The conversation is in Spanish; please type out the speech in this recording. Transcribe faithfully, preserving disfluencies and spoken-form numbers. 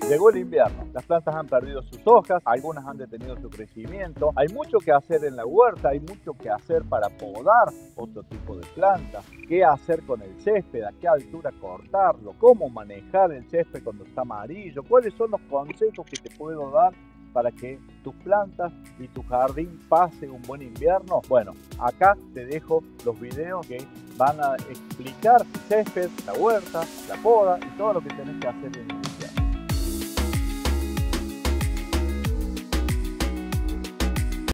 Llegó el invierno, las plantas han perdido sus hojas, algunas han detenido su crecimiento, hay mucho que hacer en la huerta, hay mucho que hacer para podar otro tipo de plantas, qué hacer con el césped, a qué altura cortarlo, cómo manejar el césped cuando está amarillo, cuáles son los consejos que te puedo dar para que tus plantas y tu jardín pase un buen invierno. Bueno, acá te dejo los videos que van a explicar el césped, la huerta, la poda y todo lo que tenés que hacer en invierno.